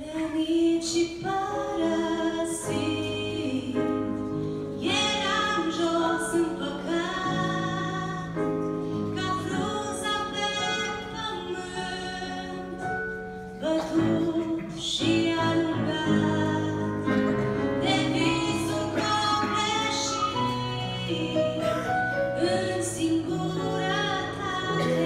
Venit și părăsit, eram jos în păcat, ca frunza pe pământ, bătut și alungat de visul copleșit în singurătate.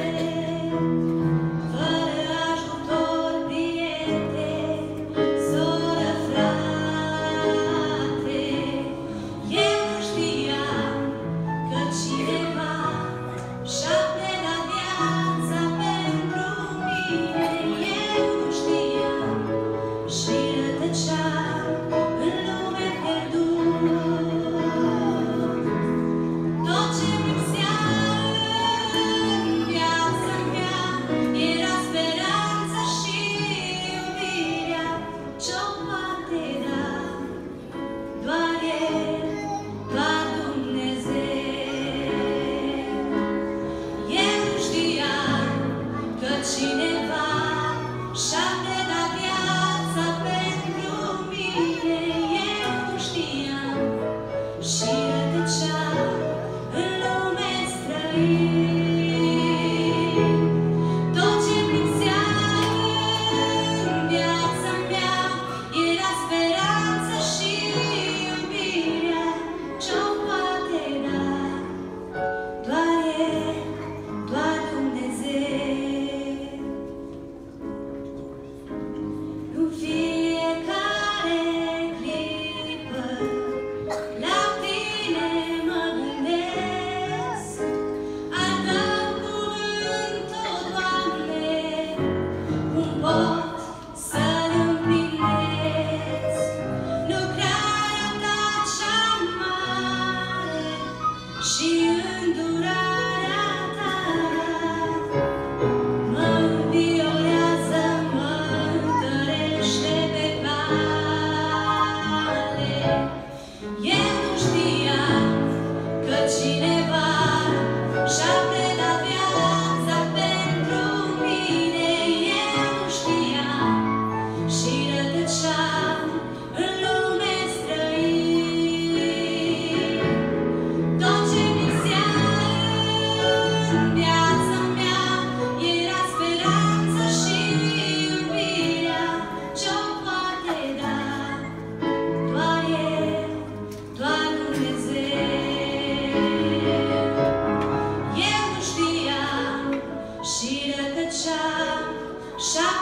Cineva și-a predat viața pentru mine, eu nu știam și rătăceam în lume străin. Tot ce-mi lipsea în viața mea era speranța și iubirea ce-o poate da doar El, doar Dumnezeu. În fiecare clipă la Tine mă gândesc, al Tău cuvânt, o Doamne, cum pot să-L împlinesc. Lucrarea Ta cea mare și îndurarea Ta mă înviorează, mă întărește pe cale. Eu nu știam că cineva și-a predat viața pentru mine, eu nu știam și rătăceam în lume străin. Tot ce-mi lipsea în viața mea era speranța și iubirea ce-o poate da doar El, doar Dumnezeu. Eu nu știam și rătăceam și